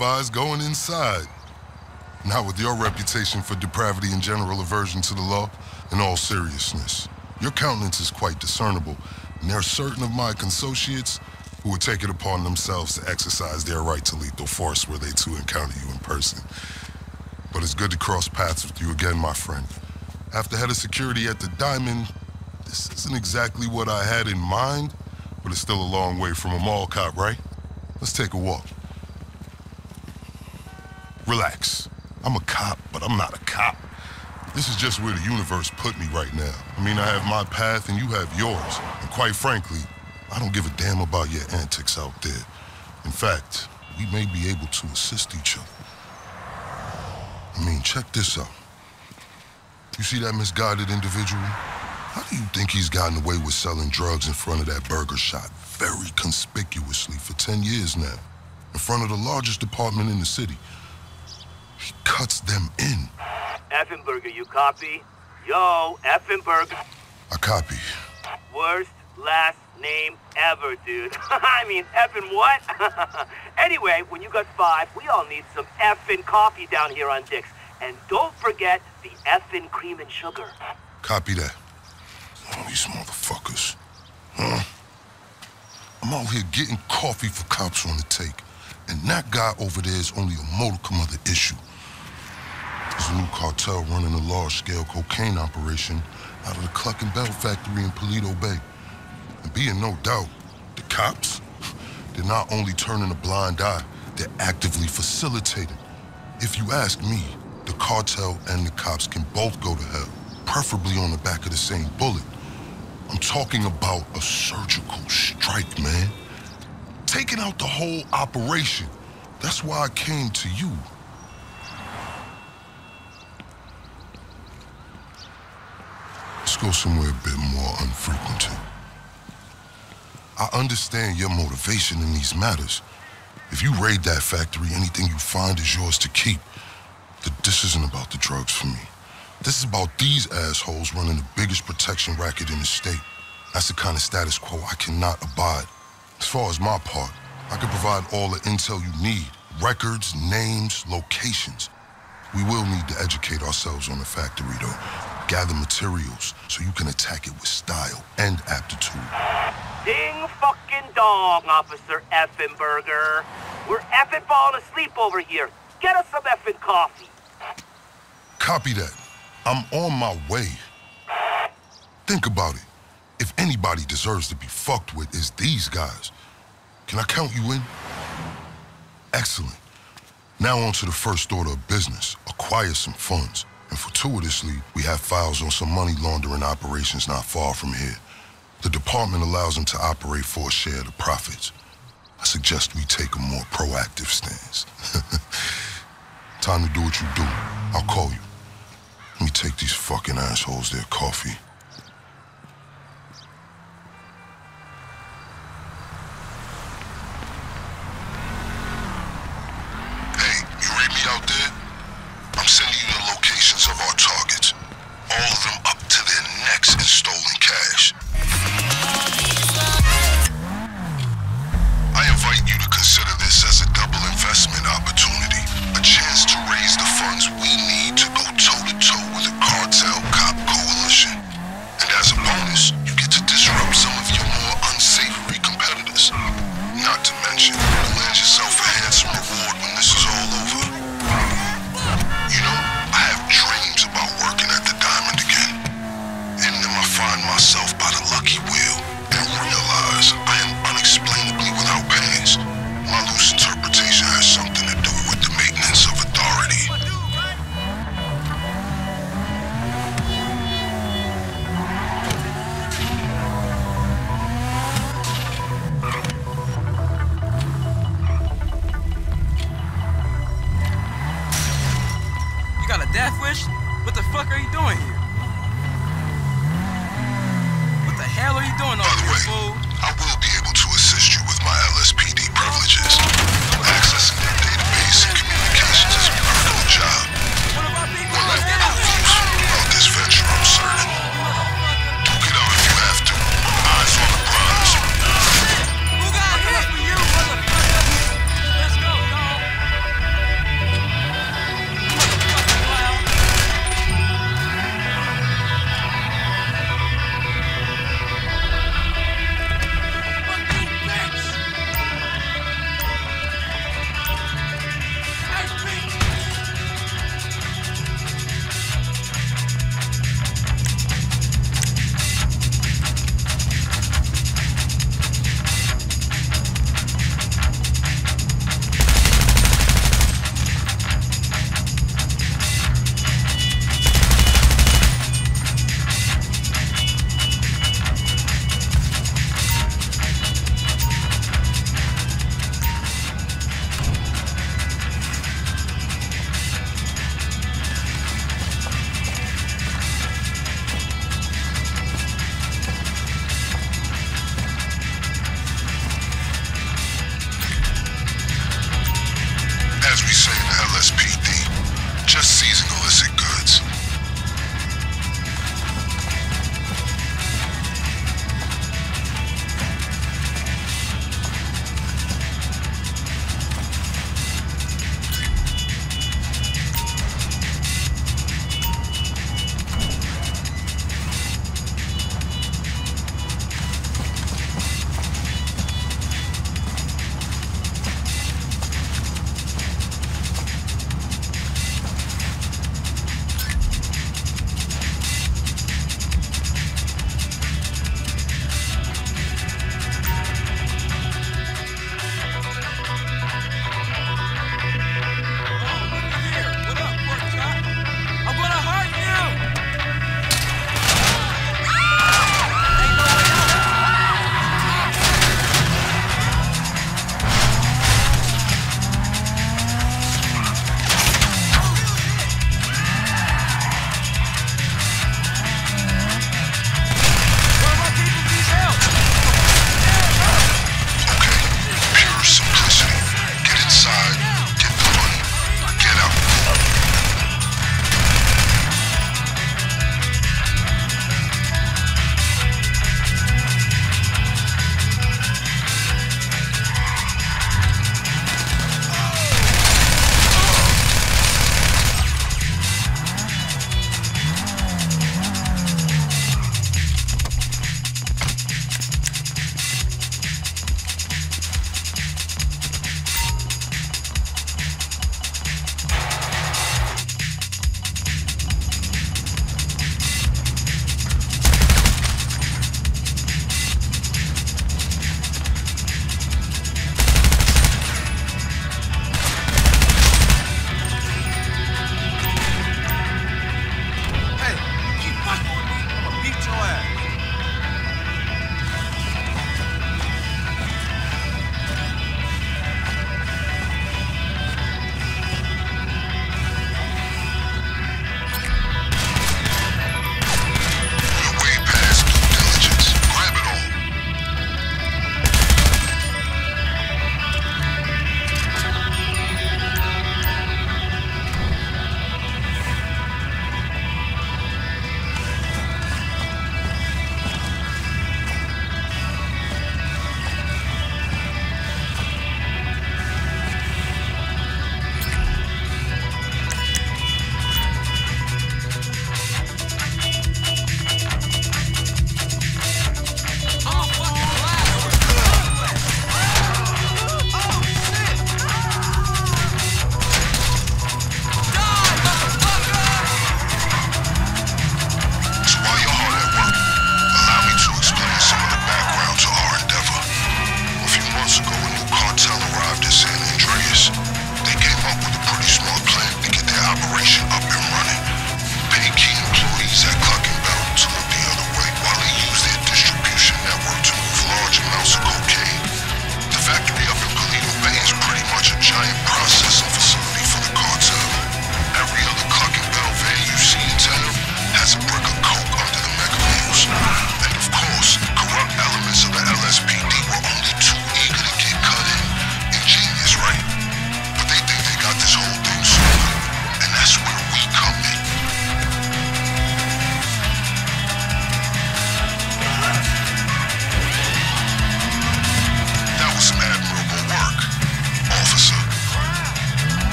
advise going inside. Not with your reputation for depravity and general aversion to the law. In all seriousness, your countenance is quite discernible, and there are certain of my consociates who would take it upon themselves to exercise their right to lethal force were they to encounter you in person. But it's good to cross paths with you again, my friend. After head of security at the Diamond, this isn't exactly what I had in mind, but it's still a long way from a mall cop, right? Let's take a walk. Relax. I'm a cop, but I'm not a cop. This is just where the universe put me right now. I mean, I have my path and you have yours. And quite frankly, I don't give a damn about your antics out there. In fact, we may be able to assist each other. I mean, check this out. You see that misguided individual? How do you think he's gotten away with selling drugs in front of that burger shop very conspicuously for 10 years now? In front of the largest department in the city. He cuts them in. Effenberger, you copy? Yo, Effenberger. I copy. Worst last name ever, dude. I mean, effing what? Anyway, when you got 5, we all need some effing coffee down here on Dick's. And don't forget the effing cream and sugar. Copy that. Oh, these motherfuckers. Huh? I'm out here getting coffee for cops on the take. And that guy over there is only a modicum of the issue. There's a new cartel running a large-scale cocaine operation out of the Cluck and Bell factory in Paleto Bay. And be in no doubt, the cops, they're not only turning a blind eye, they're actively facilitating. If you ask me, the cartel and the cops can both go to hell, preferably on the back of the same bullet. I'm talking about a surgical strike, man. Taking out the whole operation. That's why I came to you. Let's go somewhere a bit more unfrequented. I understand your motivation in these matters. If you raid that factory, anything you find is yours to keep. This isn't about the drugs for me. This is about these assholes running the biggest protection racket in the state. That's the kind of status quo I cannot abide. As far as my part, I can provide all the intel you need. Records, names, locations. We will need to educate ourselves on the factory, though. Gather materials so you can attack it with style and aptitude. Ding fucking dong, Officer Effenberger. We're effing falling asleep over here. Get us some effing coffee. Copy that. I'm on my way. Think about it. If anybody deserves to be fucked with, it's these guys. Can I count you in? Excellent. Now on to the first order of business. Acquire some funds. And fortuitously, we have files on some money laundering operations not far from here. The department allows them to operate for a share of the profits. I suggest we take a more proactive stance. Time to do what you do. I'll call you. Let me take these fucking assholes their coffee. Hey, you read me out there? I'm sending you the locations of our targets. All of them up to their necks in stolen cash. I invite you to consider this as a double investment opportunity. A chance to raise the funds we need to go toe-to-toe with the cartel cop coalition. And as a bonus, you get to disrupt some of your more unsavory competitors. Not to mention, you'll land yourself a handsome reward when this is all over. You know, I have dreams about working at the Diamond again. In them I find myself by the lucky wheel and realize I am unexplainably without pants. My loose interpretation has something to do with the maintenance of authority. You got a death wish? What the fuck are you doing here? What the hell are you doing over here, fool? I will be able to assist you with my LSPD privileges. Accessing their database and communications is a critical job. One of our people, One that get will out! prove useful throughout this venture, I'm certain. Duke it out if you have to. Eyes on the prize. Who got hit? For you, motherfucker! Let's go, dog.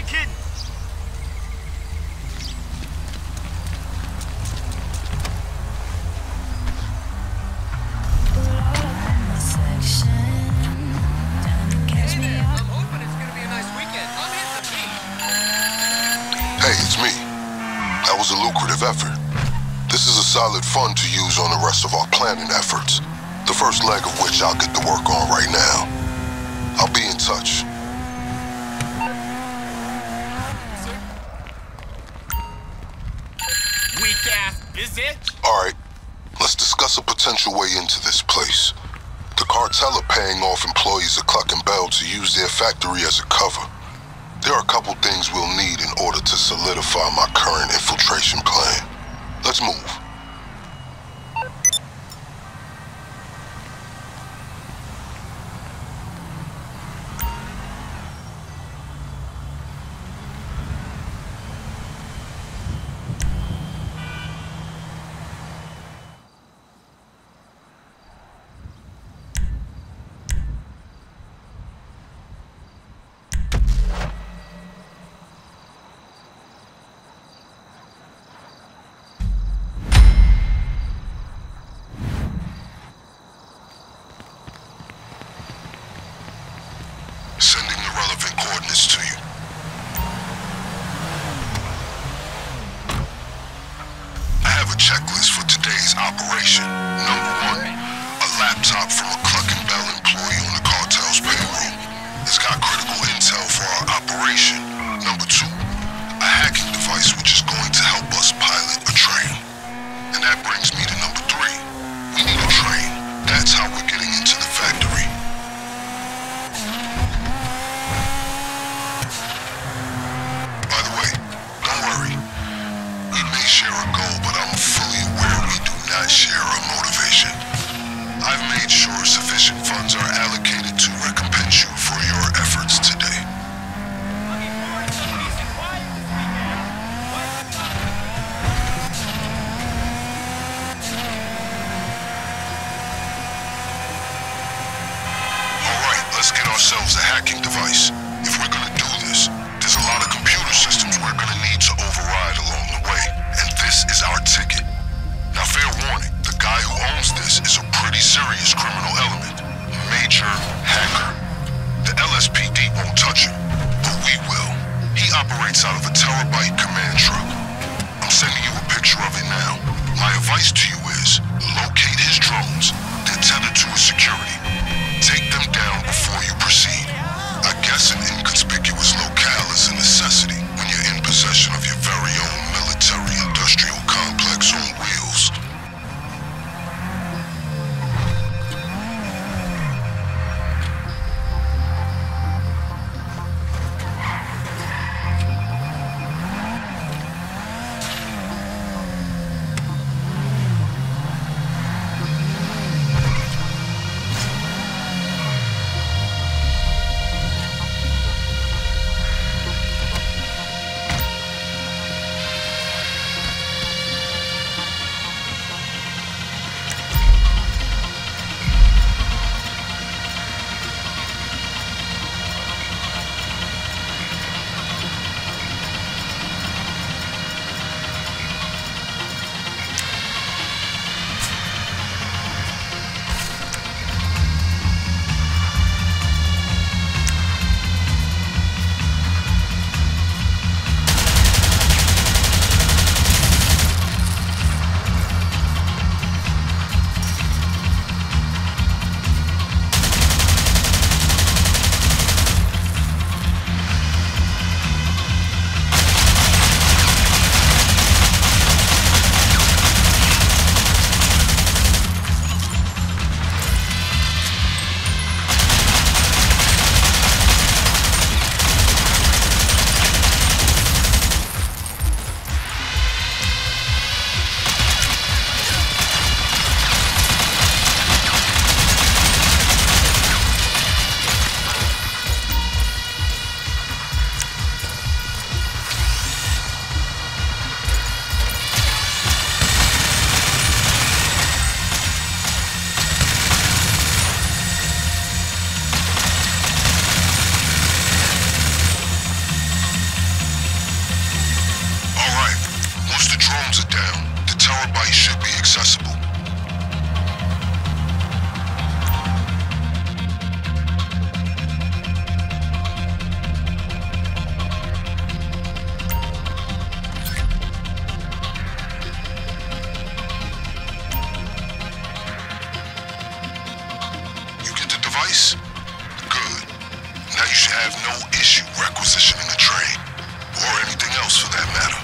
kid. Hey, it's me. That was a lucrative effort. This is a solid fund to use on the rest of our planning efforts. The first leg of which I'll get to work on right now. I'll be in touch. Weak ass visit. Alright, let's discuss a potential way into this place. The cartel are paying off employees of Cluck and Bell to use their factory as a cover. There are a couple things we'll need in order to solidify my current infiltration plan. Let's move. Sending the relevant coordinates to you. I have a checklist for today's operation. Number 1, a laptop from a Cluck and Bell employee on the cartel's payroll. It's got critical intel for our operation. Number 2, a hacking device which is going to help us pilot a train. And that brings me to number 3. We need a train. That's how we're getting into the factory. Share a goal, but I'm fully aware we do not share a motivation. I've made sure sufficient funds are allocated to recompense you for your efforts today. Alright, let's get ourselves a hacking device. If we're gonna do this, there's a lot of computer systems we're gonna need to override along the way. And this is our ticket. Now, fair warning, the guy who owns this is a pretty serious criminal element. Major hacker. The LSPD won't touch him, but we will. He operates out of a terabyte command truck. I'm sending you a picture of it now. My advice to you is, locate his drones. They're tethered to his security. Take them down before you proceed. I guess an have no issue requisitioning a train. Or anything else for that matter.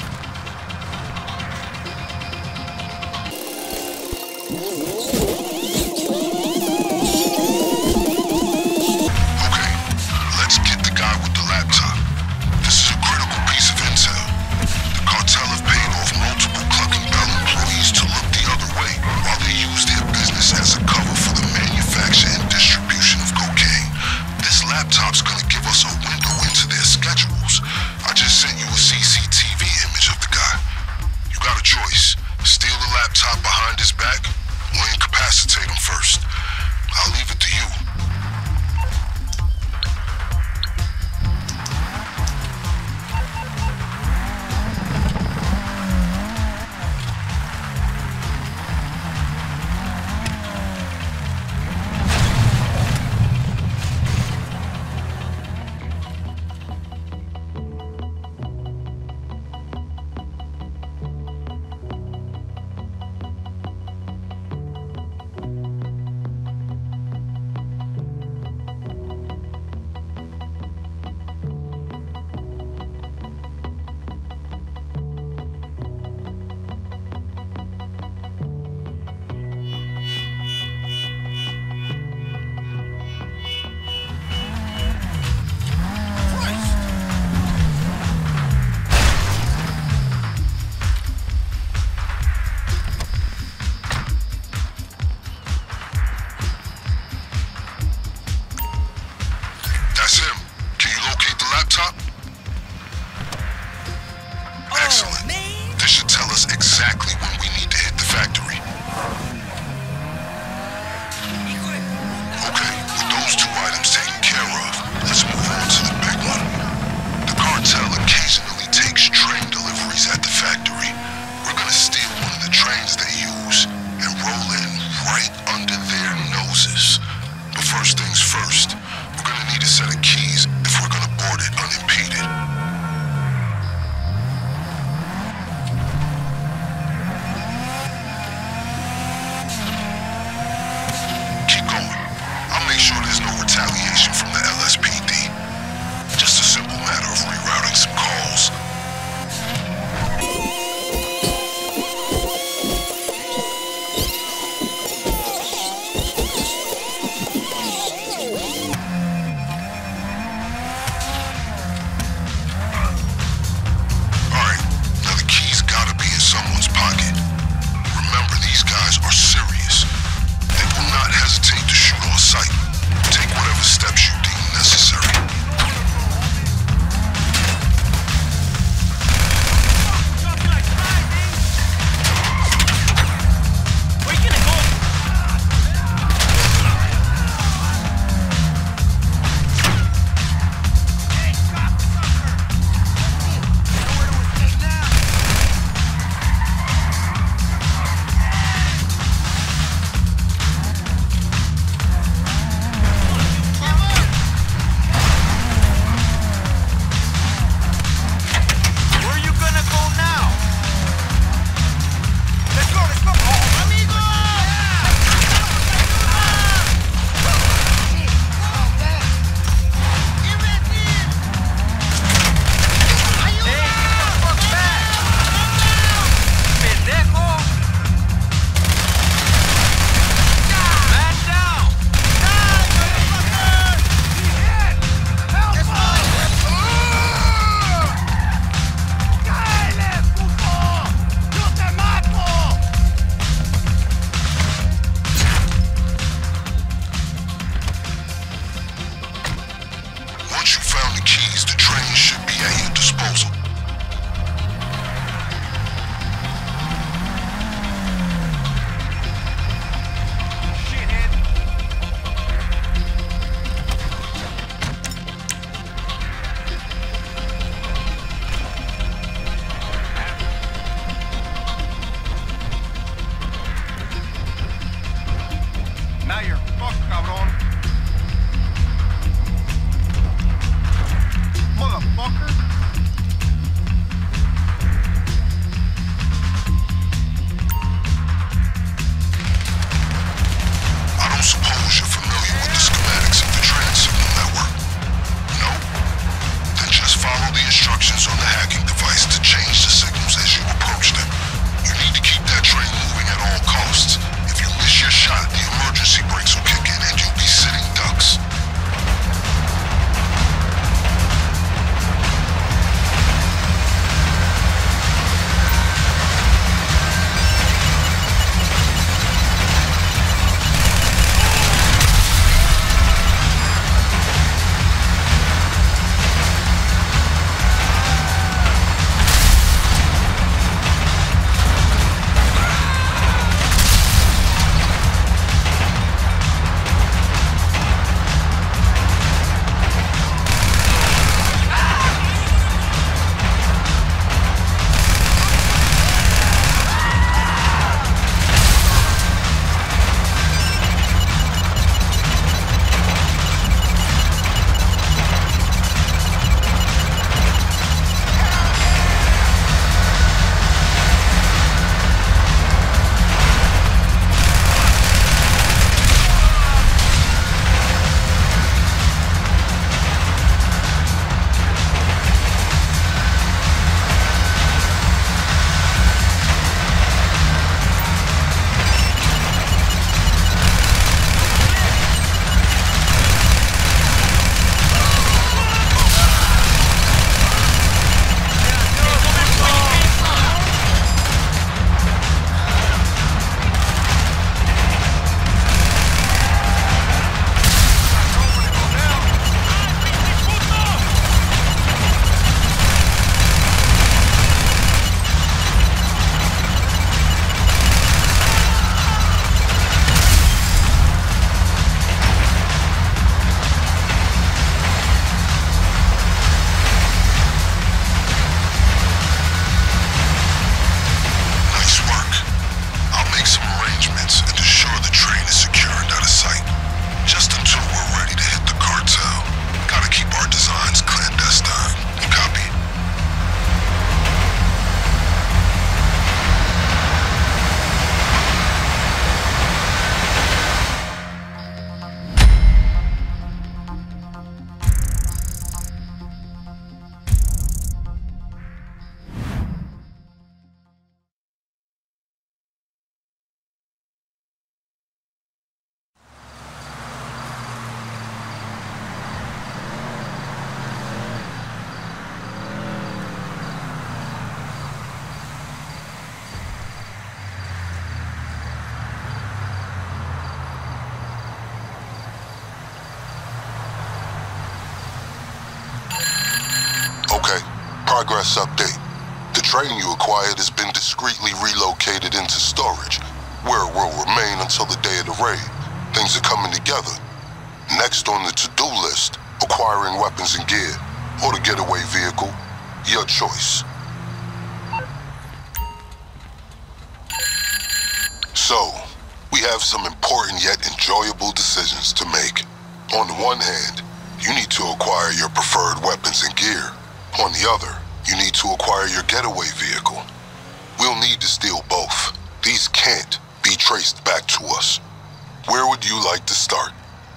Okay, let's get the guy with the laptop. This is a critical piece of intel. The cartel have paid off multiple Clucking Bell employees to look the other way while they use their business as a cover for the manufacture and distribution of cocaine. This laptop's gonna give us a window into their schedules. I just sent you a CCTV image of the guy. You got a choice. Steal the laptop behind his back or incapacitate him first. I'll leave it to you. That's him. Can you locate the laptop? Excellent. This should tell us exactly when we need to hit the factory. Okay, with those two items taken care of, let's move on to the big one. The cartel occasionally takes train deliveries at the factory. We're gonna steal one of the trains they use and roll in right under their noses. But first things first, we're gonna need a set of keys if we're gonna board it unimpeded. Keep going. I'll make sure there's no retaliation from the LSPD. Just a simple matter of rerouting some calls. Alright, now the keys gotta be in someone's pocket. Remember, these guys are serious. They will not hesitate to shoot on sight. Take whatever steps you deem necessary. Where you gonna go? Where you gonna go now? Let's go, amigo! Hey, get the fuck back! Pendejo! Man down! Once you found the keys, the train should be at your disposal. Now you're fucked, cabrón. Motherfucker. Okay, progress update. The train you acquired has been discreetly relocated into storage, where it will remain until the day of the raid. Things are coming together. Next on the to-do list, acquiring weapons and gear, or the getaway vehicle. Your choice. So, we have some important yet enjoyable decisions to make. On the one hand, you need to acquire your preferred weapons and gear. On the other, you need to acquire your getaway vehicle. We'll need to steal both. These can't be traced back to us. Where would you like to start?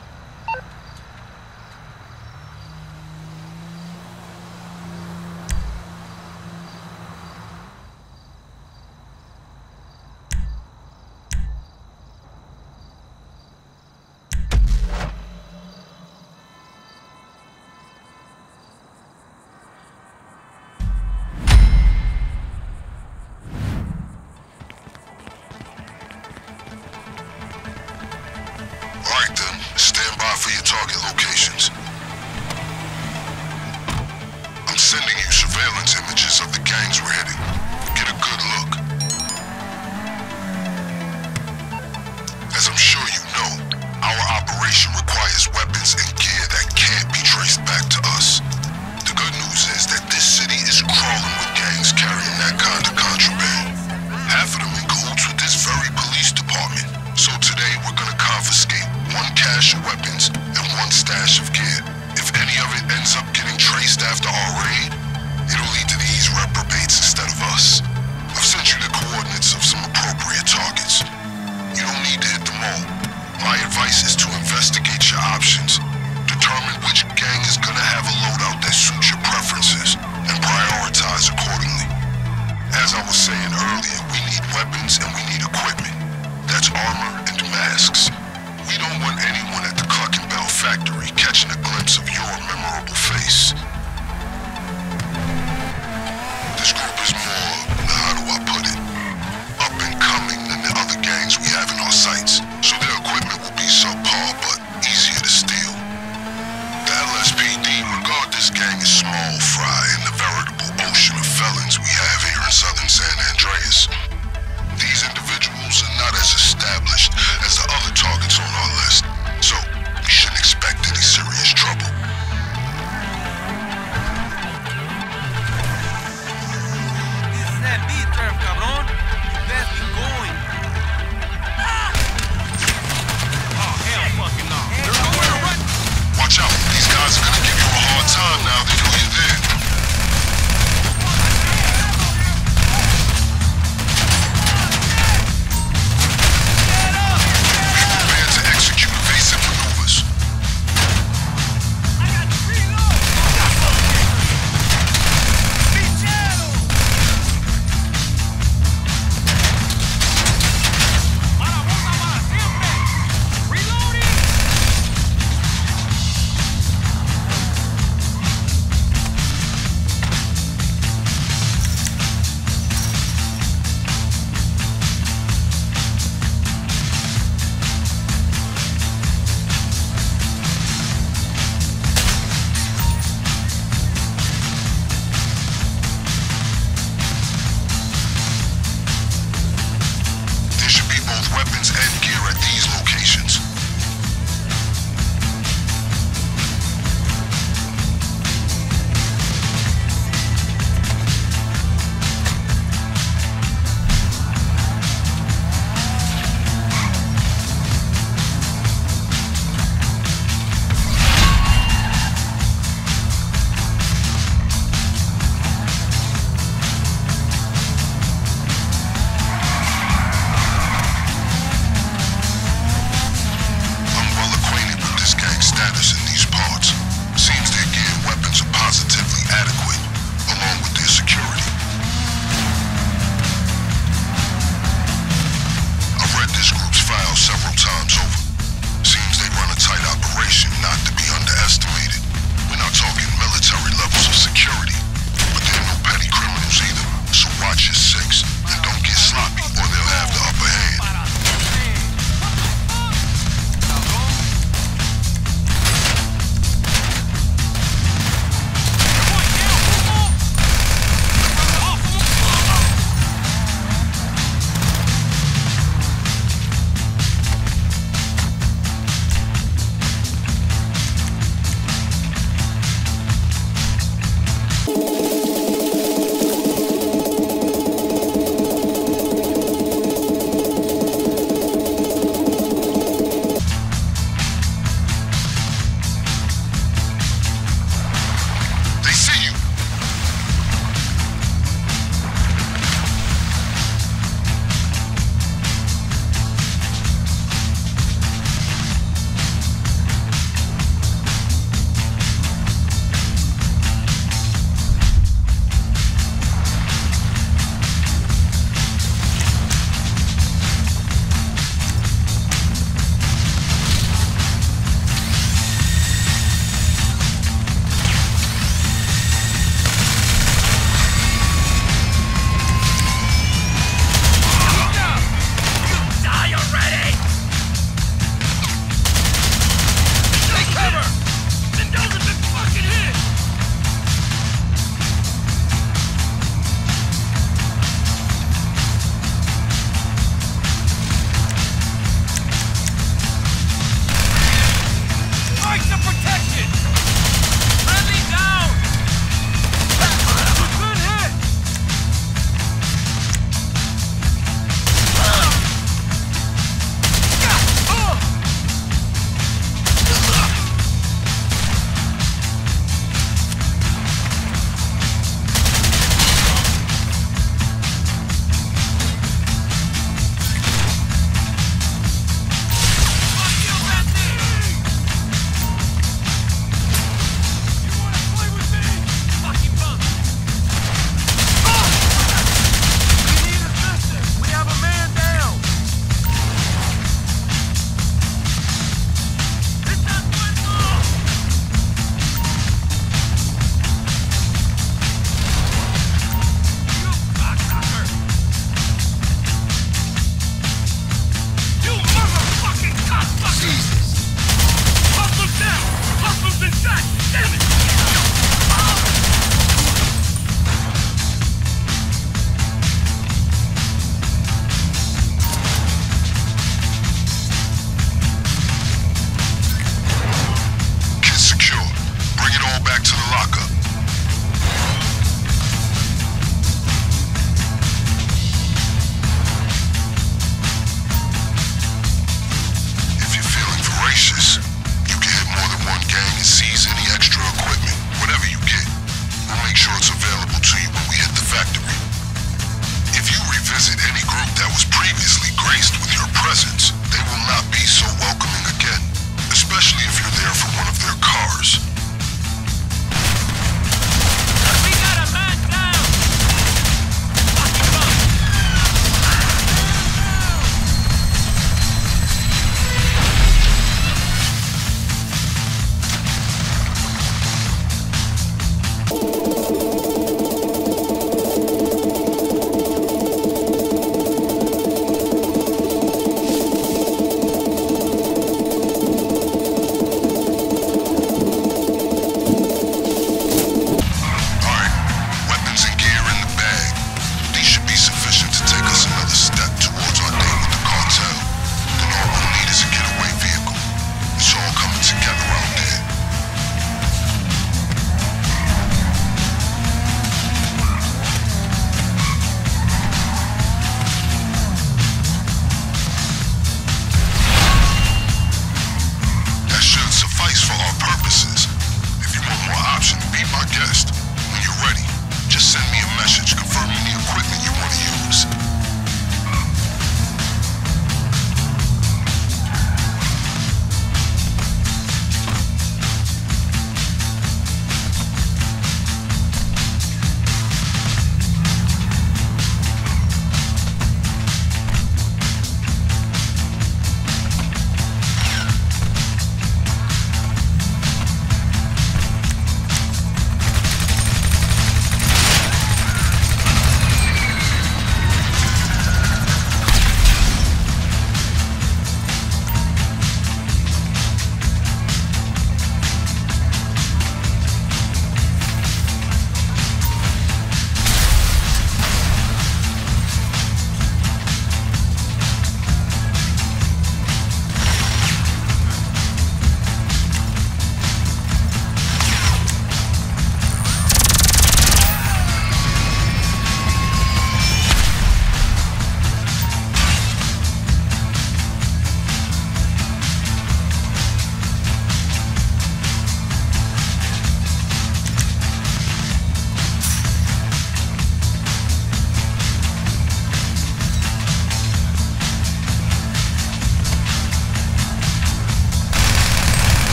Alright then, stand by for your target locations. I'm sending you surveillance images of the gangs we're hitting. Get a good look. As I'm sure you know, our operation requires weapons and gear that can't be traced back to us. The good news is that this city is crawling with gangs carrying that kind of contraband. Half of them in cahoots with this very police department. So today we're gonna confiscate one cache of weapons and one stash of gear. If any of it ends up getting traced after our raid, it'll lead to these reprobates instead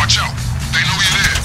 Watch out. They know you're there.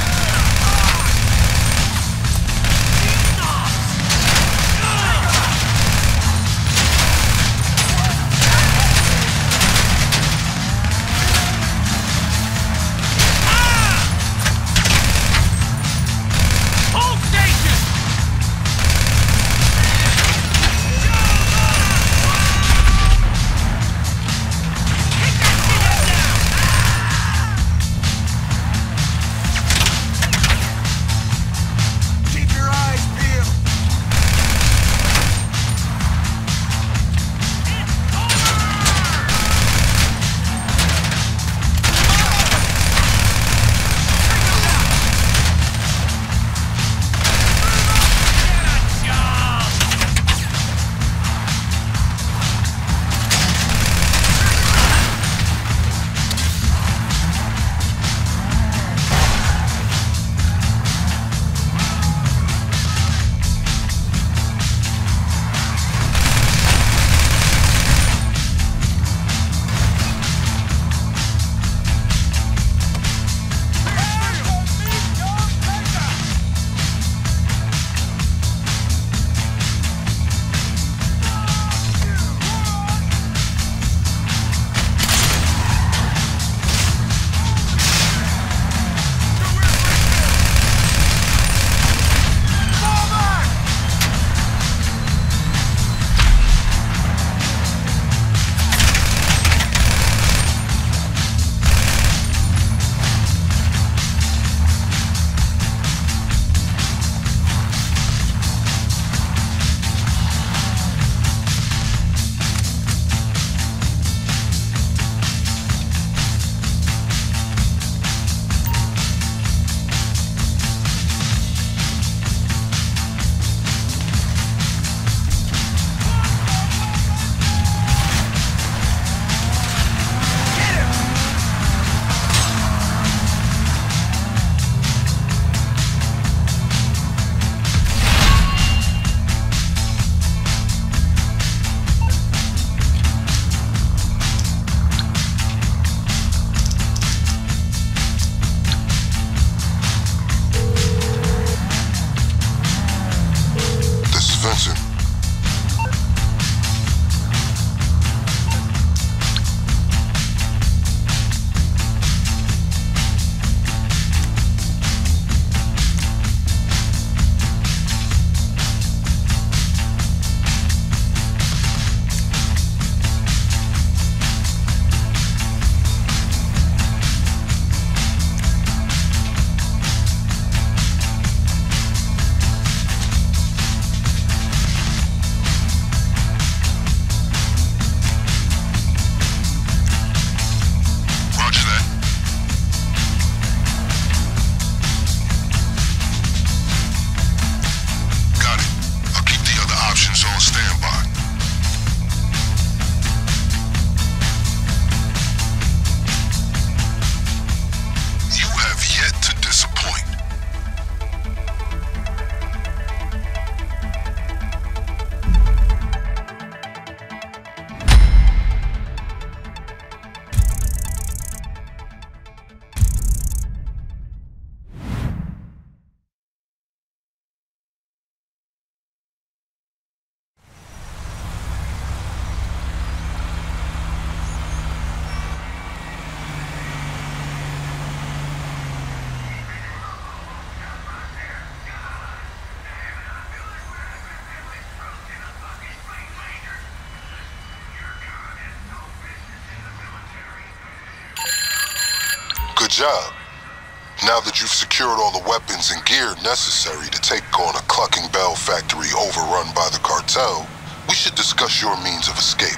Good job. Now that you've secured all the weapons and gear necessary to take on a Clucking Bell factory overrun by the cartel, we should discuss your means of escape.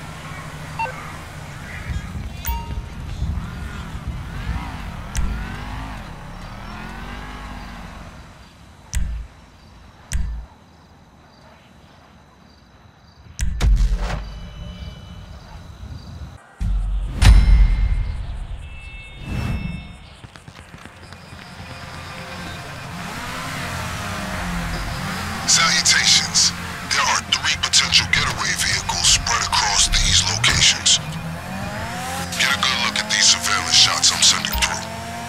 Salutations. There are 3 potential getaway vehicles spread across these locations. Get a good look at these surveillance shots I'm sending through.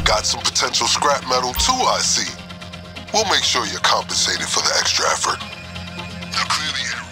Got some potential scrap metal too, I see. We'll make sure you're compensated for the extra effort. Now clear the area.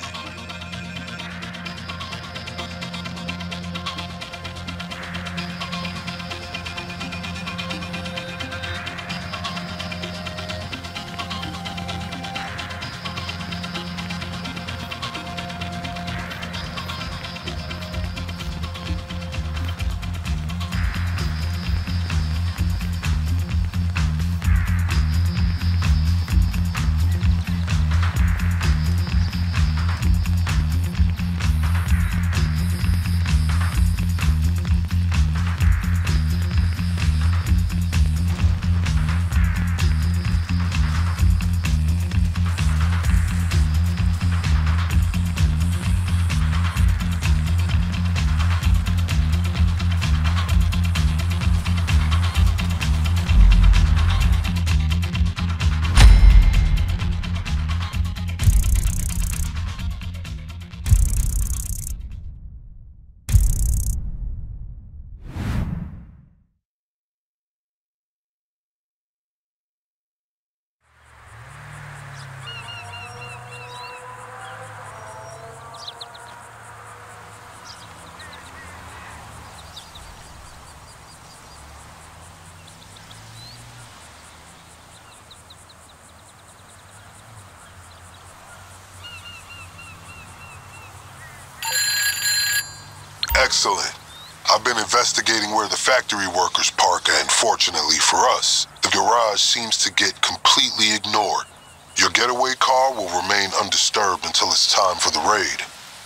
Excellent. I've been investigating where the factory workers park, and fortunately for us, the garage seems to get completely ignored. Your getaway car will remain undisturbed until it's time for the raid.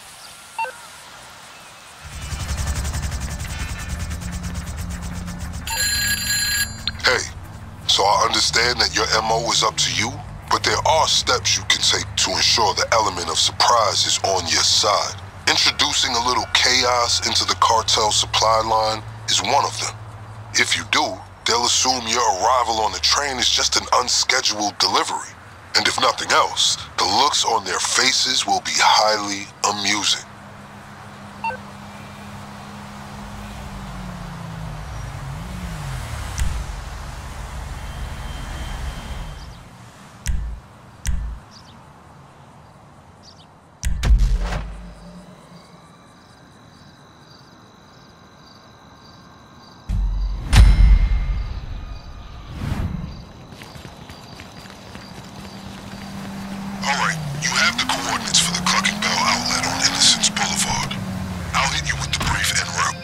Hey, so I understand that your MO is up to you, but there are steps you can take to ensure the element of surprise is on your side. Introducing a little chaos into the cartel supply line is one of them. If you do, they'll assume your arrival on the train is just an unscheduled delivery. And if nothing else, the looks on their faces will be highly amusing. Alright, you have the coordinates for the Clucking Bell outlet on Innocence Boulevard. I'll hit you with the brief en route.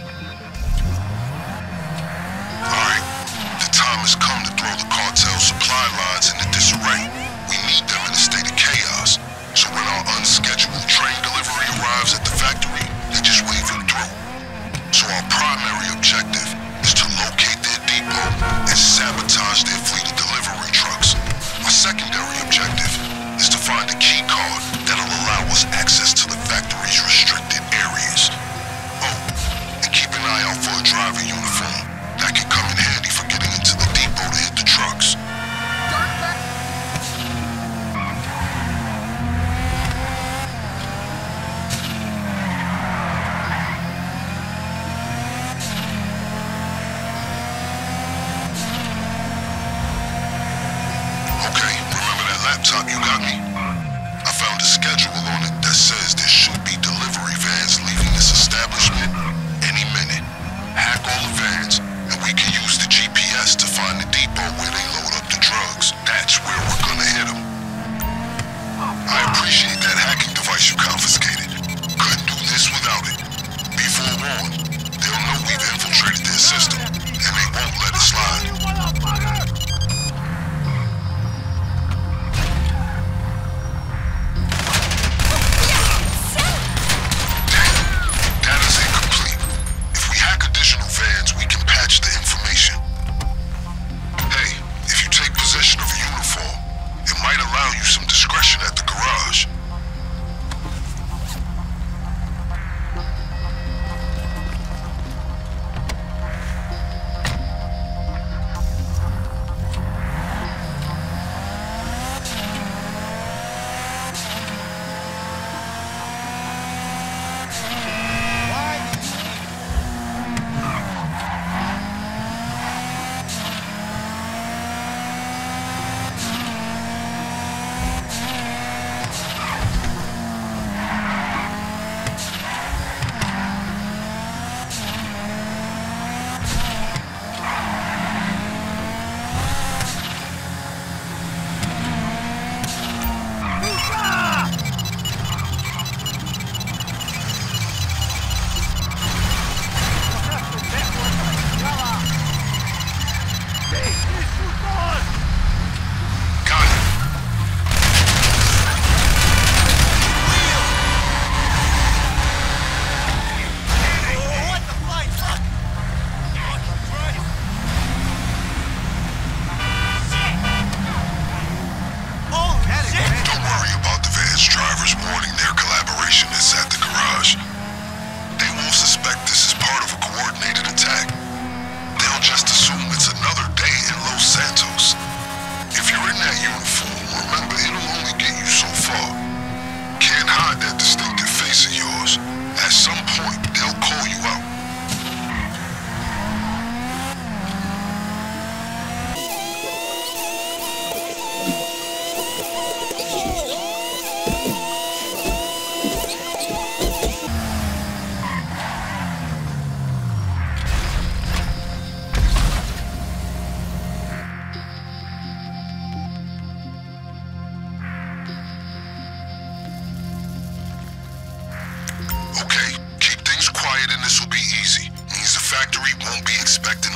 Alright, the time has come to throw the cartel supply lines into disarray. We need them in a state of chaos, so when our unscheduled train delivery arrives at the factory, they just wave it through. So our primary objective is to locate their depot and sabotage their fleet of delivery trucks. Our secondary objective is to find a key card that'll allow us access to the factory's restricted areas. Oh, and keep an eye out for a driver uniform. That can come in handy for getting into the depot to hit the trucks. Okay, remember that laptop you got me? I found a schedule on it that says there should be delivery vans leaving this establishment any minute. Hack all the vans, and we can use the GPS to find the depot where they load up the drugs. That's where we're gonna hit them. I appreciate that hacking device you confiscated. Couldn't do this without it. Be forewarned, they'll know we've infiltrated their system, and they won't let it slide.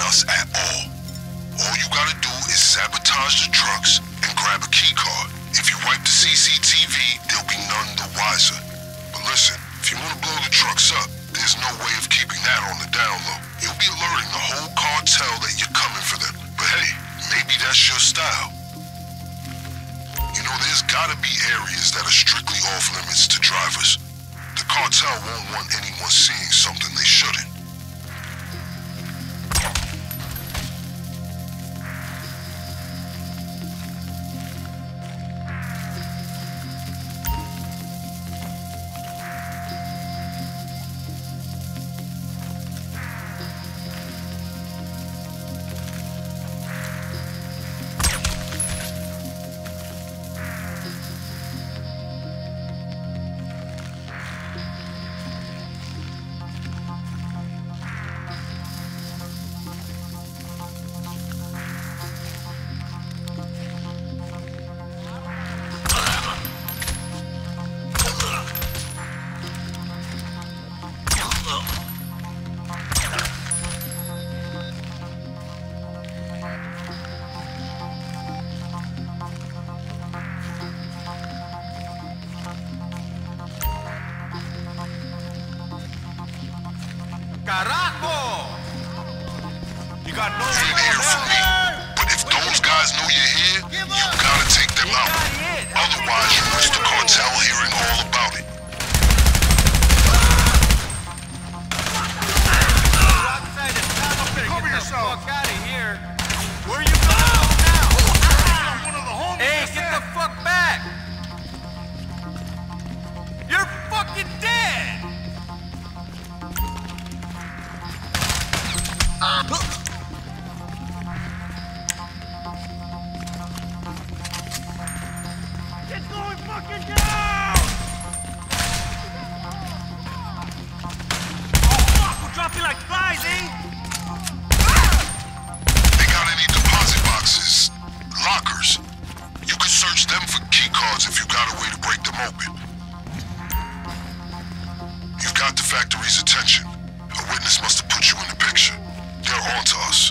us at all. All you gotta do is sabotage the trucks and grab a key card. If you wipe the CCTV, there'll be none the wiser. But listen, if you want to blow the trucks up, there's no way of keeping that on the down low. You'll be alerting the whole cartel that you're coming for them. But hey, maybe that's your style. You know, there's gotta be areas that are strictly off limits to drivers. The cartel won't want anyone seeing something they shouldn't. Carajo! You got no You didn't hear from me, but if those guys know you're here, you gotta take them out. Otherwise, you risk the cartel hearing all about it. Cover yourself! Fuck out of here! Where are you going now? One of the homies. Hey, get the fuck back! You're fucking dead! It's going fucking down! Oh fuck, we'll drop you like flies, eh? They got any deposit boxes, lockers? You can search them for key cards if you got a way to break them open. You've got the factory's attention. A witness must have put you in the picture. They're on to us.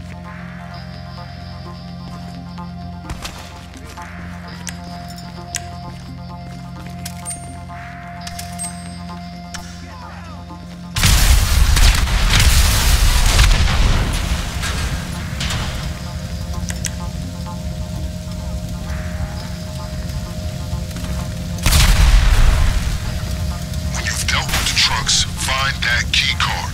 When you've dealt with the trucks, find that key card.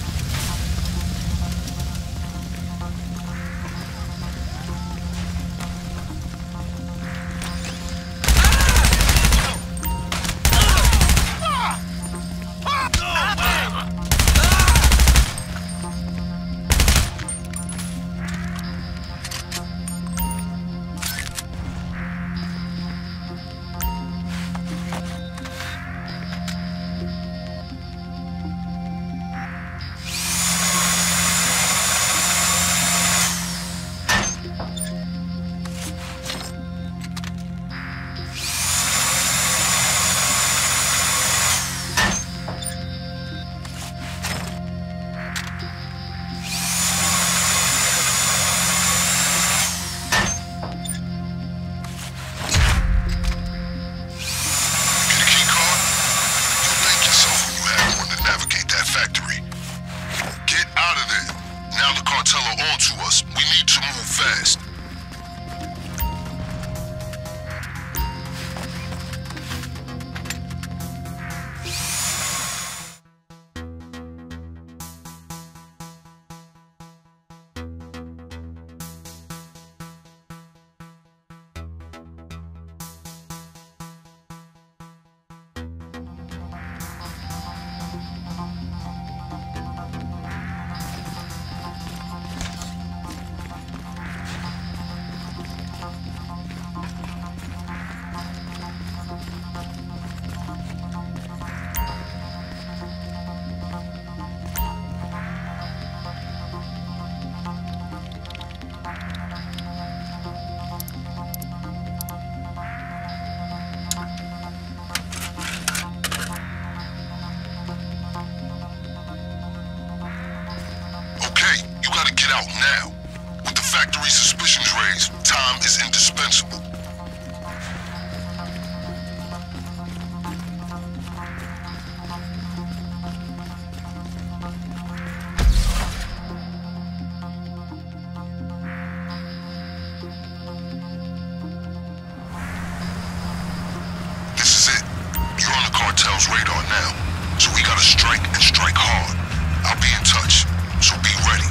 out now. With the factory suspicions raised, time is indispensable. This is it. You're on the cartel's radar now, so we gotta strike and strike hard. I'll be in touch, so be ready.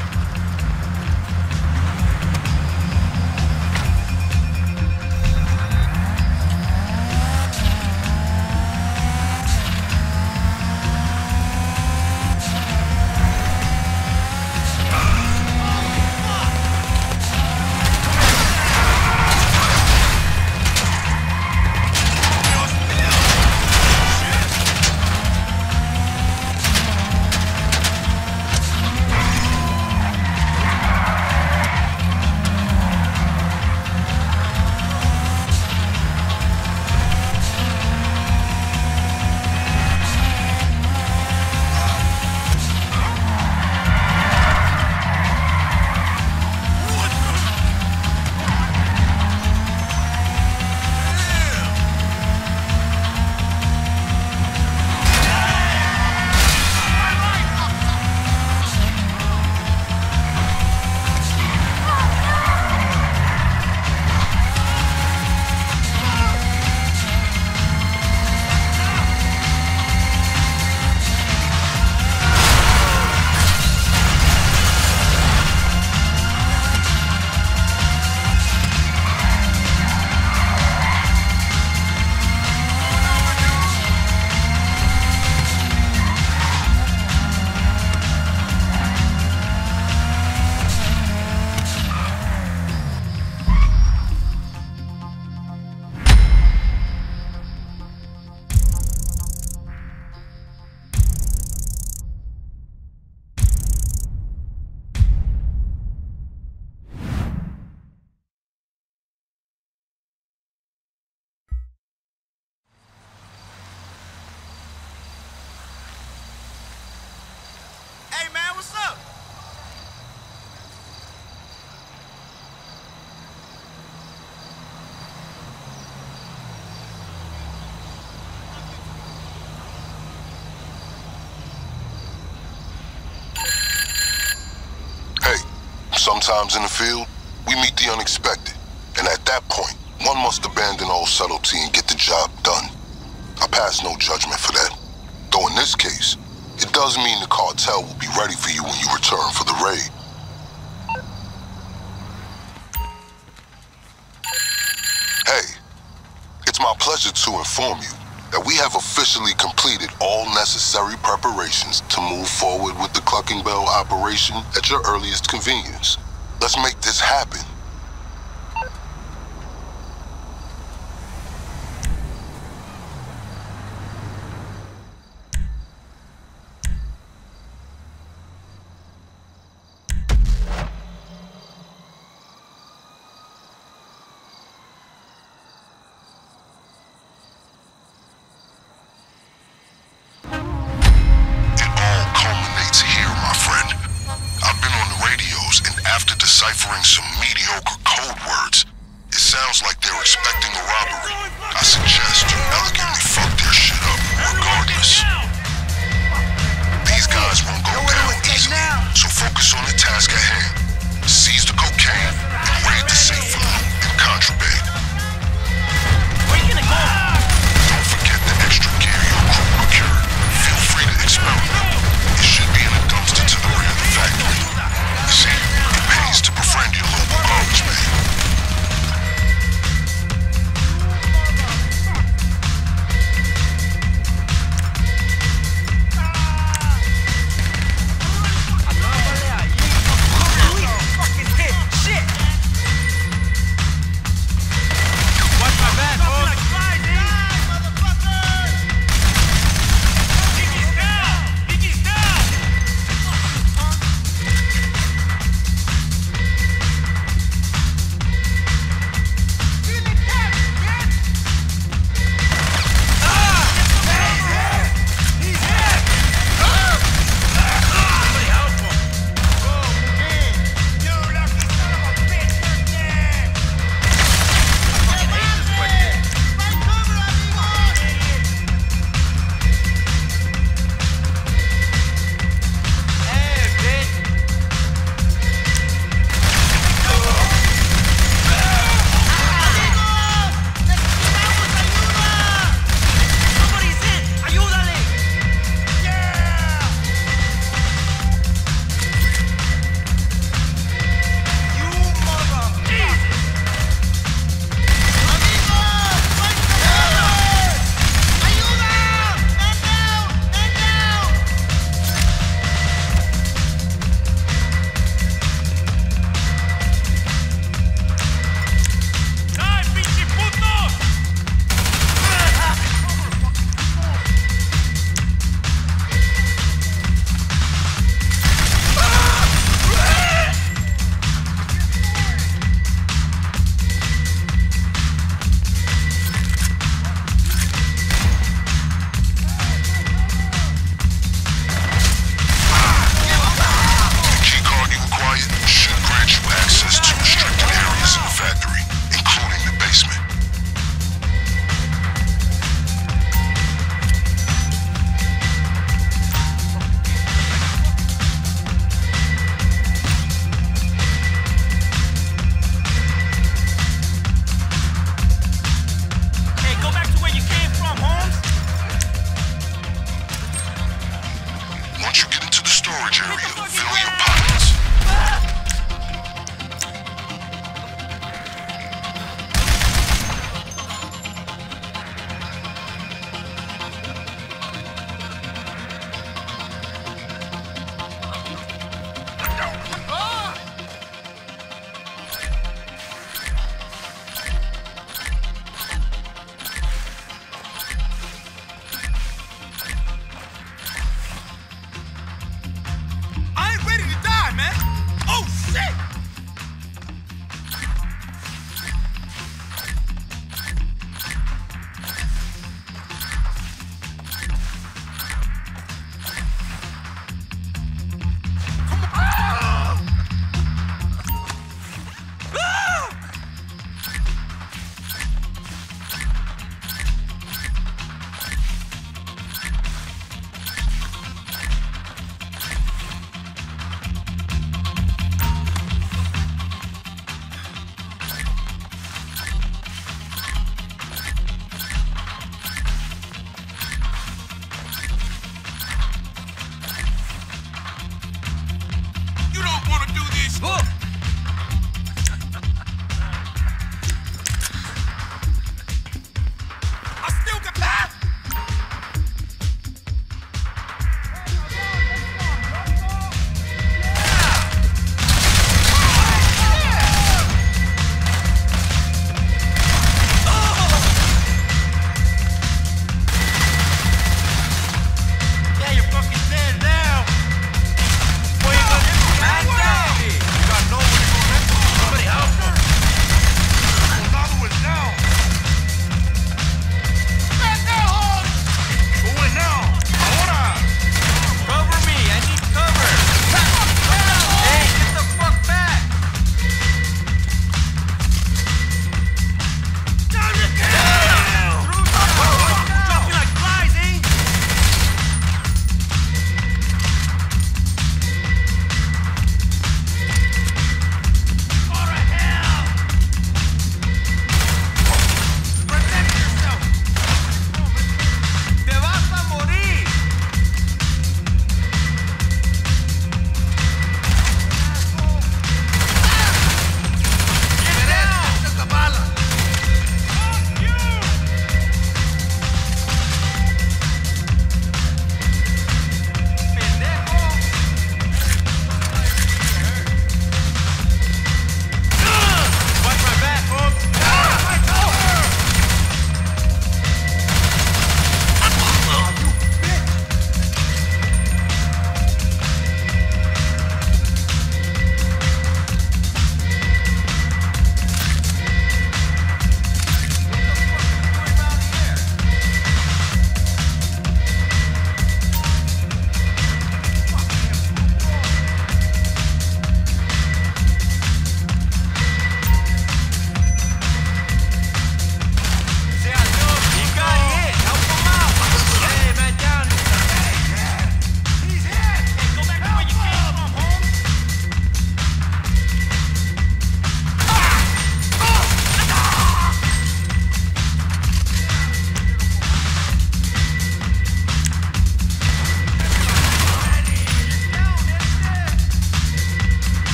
Hey, man, what's up? Hey, sometimes in the field, we meet the unexpected. And at that point, one must abandon all subtlety and get the job done. I pass no judgment for that. Though in this case, it does mean the cartel will be ready for you when you return for the raid. Hey, it's my pleasure to inform you that we have officially completed all necessary preparations to move forward with the Clucking Bell operation at your earliest convenience. Let's make this happen. After deciphering some mediocre code words, it sounds like they're expecting a robbery. I suggest you elegantly fuck their shit up regardless. These guys won't go down easily, so focus on the task at hand. Seize the cocaine and raid the safe for loot and contraband. Where you gonna go? Don't forget the extra gear your crew procured. Feel free to experiment. It should be in a dumpster to the rear of the factory. You see, it pays to befriend your local large area. Fill your pockets.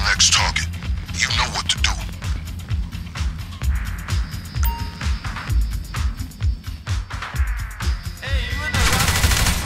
next target. You know what to do. Hey, you in there, Rocky?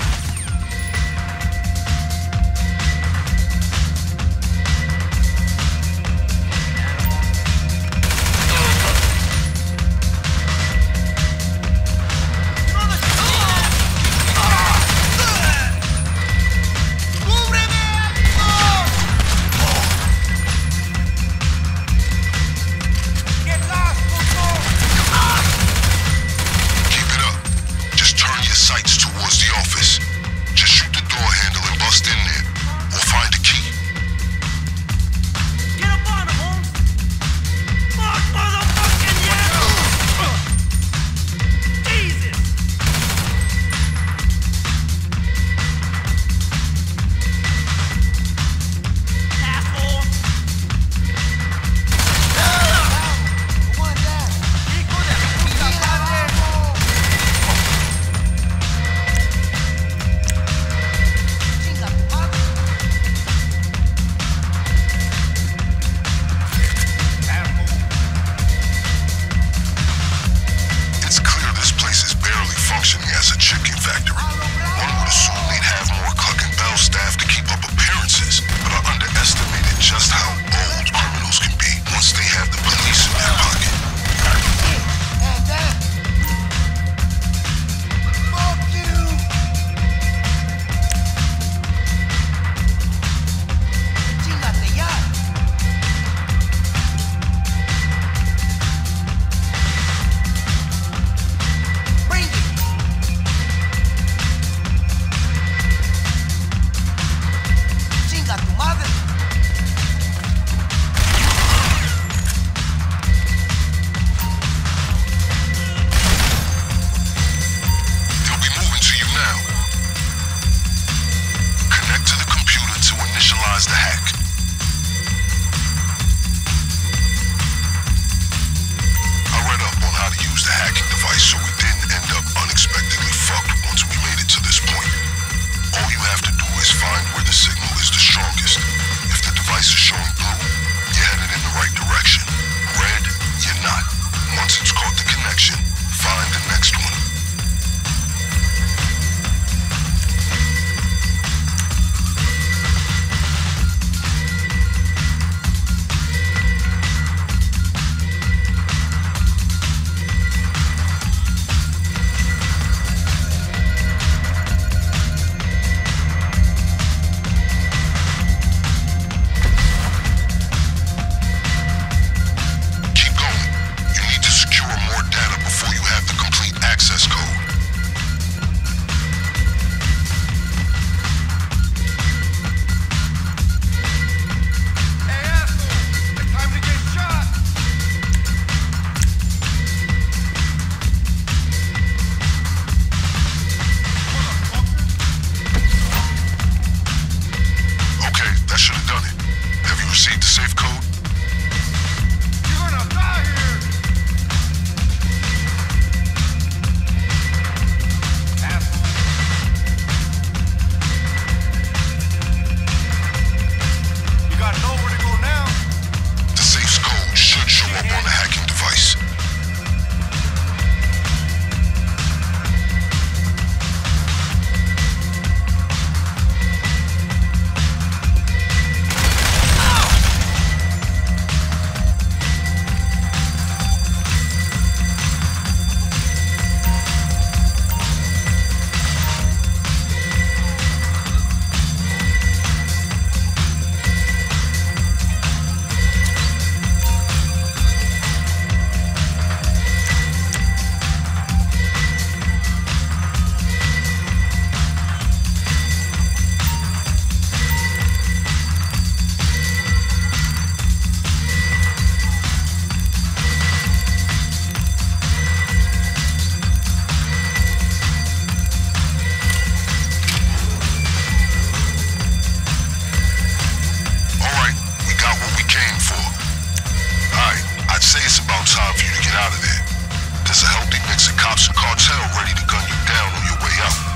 The hack. I read up on how to use the hacking device so we didn't end up unexpectedly fucked once we made it to this point. All you have to do is find where the signal is the strongest. If the device is showing blue, you're headed in the right direction. Red, you're not. Once it's caught the connection, find the next one.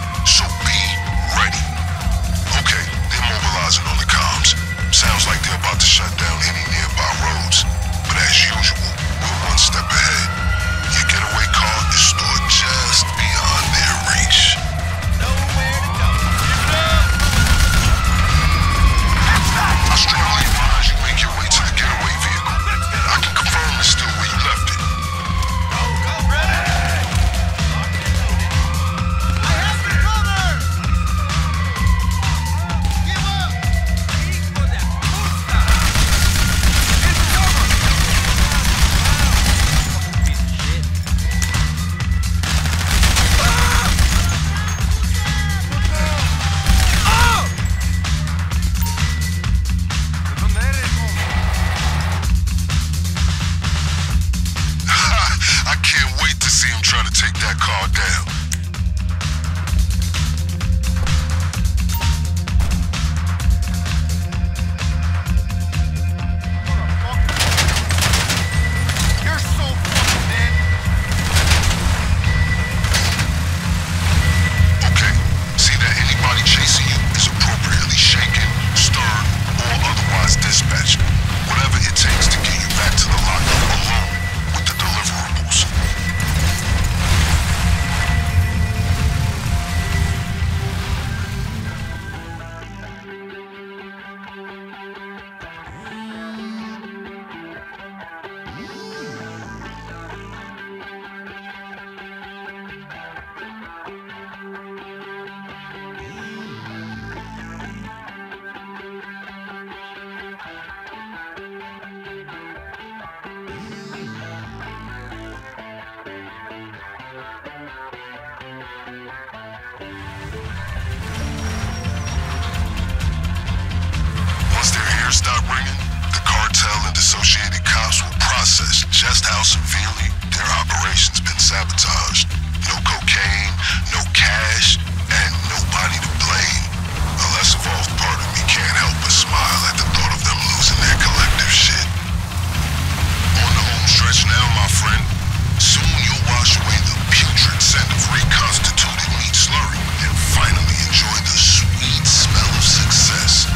Sounds like they're about about to shut down any nearby roads. But as usual, we're one step ahead. Your getaway car is stored just beyond their reach. Nowhere to go. I strongly advise you make your way to the getaway vehicle. I can confirm it's still where you left it. Stop ringing, the cartel and associated cops will process just how severely their operation's been sabotaged. No cocaine, no cash, and nobody to blame. A less evolved part of me can't help but smile at the thought of them losing their collective shit. On the home stretch now, my friend. Soon you'll wash away the putrid scent of reconstituted meat slurry and finally enjoy the sweet smell of success.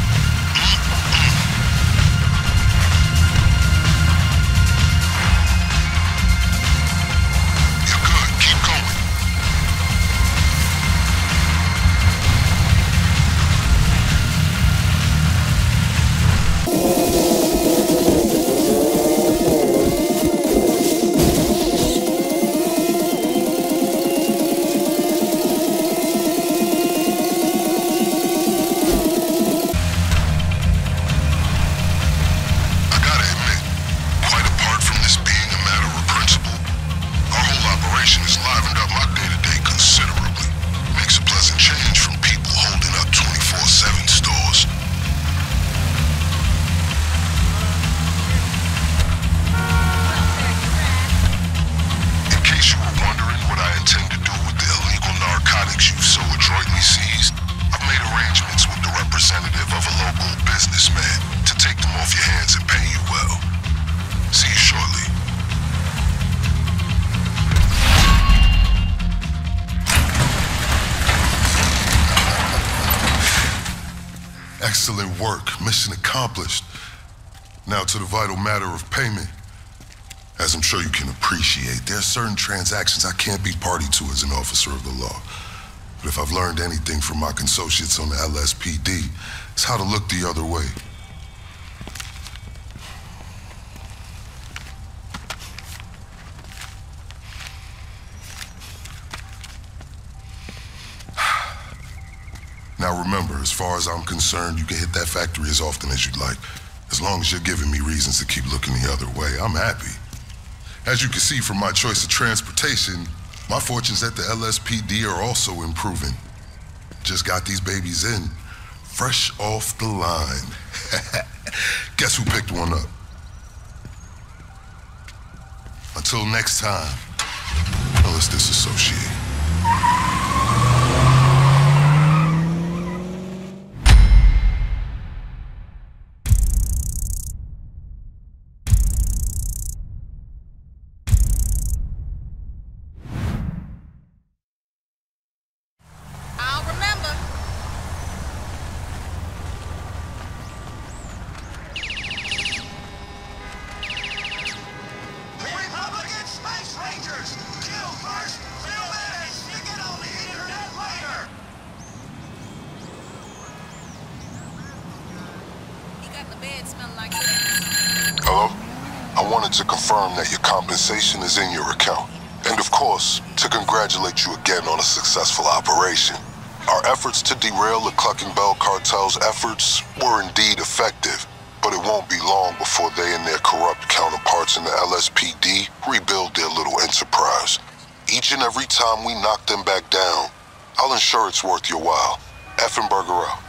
Excellent work. Mission accomplished. Now to the vital matter of payment. As I'm sure you can appreciate, there are certain transactions I can't be party to as an officer of the law. But if I've learned anything from my consociates on the LSPD, it's how to look the other way. Now remember, as far as I'm concerned, you can hit that factory as often as you'd like. As long as you're giving me reasons to keep looking the other way, I'm happy. As you can see from my choice of transportation, my fortunes at the LSPD are also improving. Just got these babies in, fresh off the line. Guess who picked one up? Until next time, let's disassociate. Hello? I wanted to confirm that your compensation is in your account. And of course, to congratulate you again on a successful operation. Our efforts to derail the Clucking Bell cartel's efforts were indeed effective, but it won't be long before they and their corrupt counterparts in the LSPD rebuild their little enterprise. Each and every time we knock them back down, I'll ensure it's worth your while. Effenberger out.